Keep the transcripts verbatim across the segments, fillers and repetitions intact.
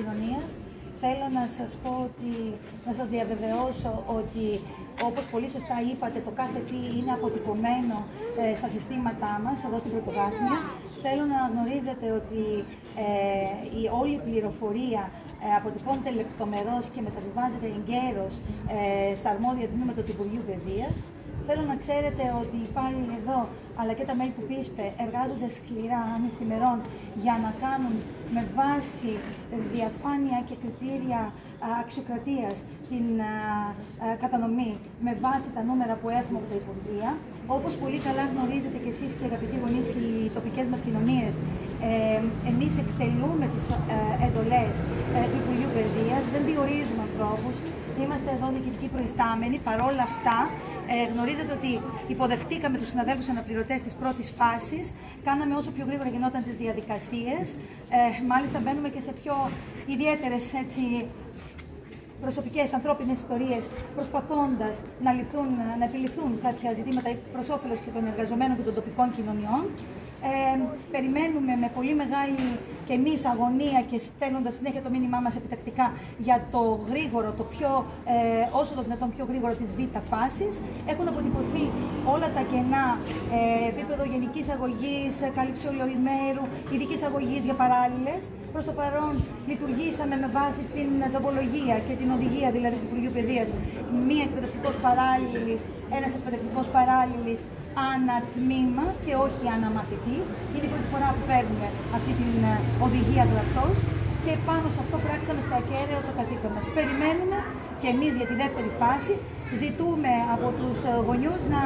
Κοινωνίας. Θέλω να σας πω ότι, να σας διαβεβαιώσω ότι, όπως πολύ σωστά είπατε, το κάθε τι είναι αποτυπωμένο ε, στα συστήματά μας, εδώ στην Πρωτοβάθμια. Θέλω να γνωρίζετε ότι ε, η όλη η πληροφορία ε, αποτυπώνεται λεπτομερώς και μεταβιβάζεται εγκαίρως ε, στα αρμόδια τμήματα του Υπουργείου Παιδείας. Θέλω να ξέρετε ότι οι υπάλληλοι εδώ, αλλά και τα μέλη του ΠΙΣΠΕ, εργάζονται σκληρά, νυχθημερών, για να κάνουν με βάση διαφάνεια και κριτήρια αξιοκρατίας την α, α, κατανομή με βάση τα νούμερα που έχουμε από τα Υπουργεία. Όπως πολύ καλά γνωρίζετε και εσείς και οι αγαπητοί γονείς και οι τοπικές μας κοινωνίες, ε, εμείς εκτελούμε τις ε, εντολές ε, του Υπουργείου Παιδείας, δεν διορίζουμε ανθρώπους, είμαστε εδώ διοικητικοί προϊστάμενοι. Παρόλα αυτά, ε, γνωρίζετε ότι υποδεχτήκαμε τους συναδέλφους αναπληρωτές της πρώτης φάσης, κάναμε όσο πιο γρήγορα γινόταν τις διαδικασίες, ε, μάλιστα μπαίνουμε και σε πιο ιδιαίτερες έτσι, προσωπικές ανθρώπινες ιστορίες, προσπαθώντας να, λυθούν, να επιληθούν κάποια ζητήματα προς όφελος και των εργαζομένων και των τοπικών κοινωνιών. Ε, περιμένουμε με πολύ μεγάλη και εμείς αγωνία και στέλνοντας συνέχεια το μήνυμά μας επιτακτικά για το γρήγορο, το πιο, ε, όσο το δυνατόν πιο γρήγορο της Β' φάσης. Έχουν αποτυπωθεί όλα τα κενά, ε, επίπεδο γενικής αγωγής, κάλυψη ολοημέρου, ειδικής αγωγής για παράλληλες. Προς το παρόν λειτουργήσαμε με βάση την τοπολογία και την οδηγία δηλαδή του Υπουργείου Παιδείας, μία εκπαιδευτικός παράλληλης, ένας εκπαιδευτικός παράλληλης ανά τμήμα και όχι ανά μαθητή. Είναι η πρώτη φορά που παίρνουμε αυτή την οδηγία γραπτός και πάνω σε αυτό πράξαμε στο ακέραιο το καθήκον μας. Περιμένουμε και εμείς για τη δεύτερη φάση, ζητούμε από τους γονιούς να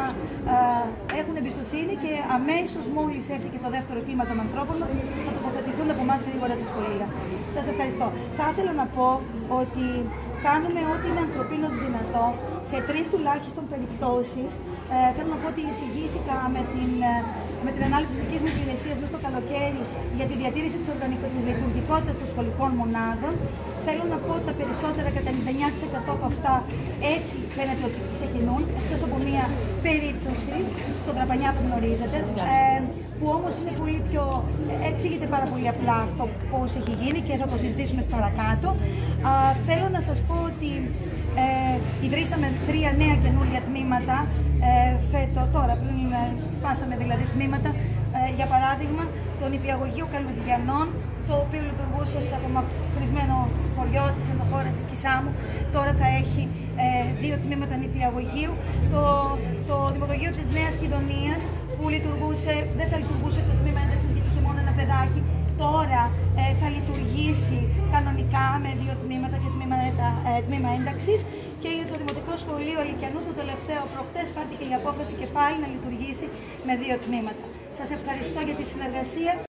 ε, έχουν εμπιστοσύνη και αμέσως μόλις έρθει και το δεύτερο κύμα των ανθρώπων μας να τοποθετηθούν από εμάς γρήγορα στα σχολεία. Σας ευχαριστώ. Θα ήθελα να πω ότι κάνουμε ό,τι είναι ανθρωπίνως δυνατό σε τρεις τουλάχιστον περιπτώσεις. Ε, θέλω να πω ότι εισηγήθηκα με την, με την ανάληψη της δικής μου υπηρεσίας μέσα στο καλοκαίρι για τη διατήρηση της, της λειτουργικότητας των σχολικών μονάδων. Θέλω να πω ότι τα περισσότερα, κατά ενενήντα εννέα τοις εκατό από αυτά, έτσι φαίνεται ότι ξεκινούν, εκτός από μία περίπτωση στον Τραπανιά που γνωρίζετε, ε, που όμως είναι πολύ πιο, εξηγείται πάρα πολύ απλά αυτό πώς έχει γίνει και θα το συζητήσουμε παρακάτω. Α, θέλω να σας πω ότι ε, ιδρύσαμε τρία νέα καινούργια τμήματα ε, φέτο, τώρα πριν ε, σπάσαμε δηλαδή τμήματα, ε, για παράδειγμα το νηπιαγωγείο Καλουδιανών, το οποίο λειτουργούσε σε απομακρυσμένο χωριό της ενδοχώρας της Κισάμου, τώρα θα έχει ε, δύο τμήματα νηπιαγωγείου. Το, το δημοτογείο της Νέας Κιδωνίας που λειτουργούσε, δεν θα λειτουργούσε το τμήμα ένταξης γιατί είχε μόνο ένα παιδάκι, τώρα ε, θα λειτουργήσει κανονικά με δύο τμήματα και τμήμα, ε, τμήμα ένταξης. Και για το Δημοτικό Σχολείο Αλικιανού, το τελευταίο προχτές πάρθηκε η απόφαση και πάλι να λειτουργήσει με δύο τμήματα. Σας ευχαριστώ για τη συνεργασία.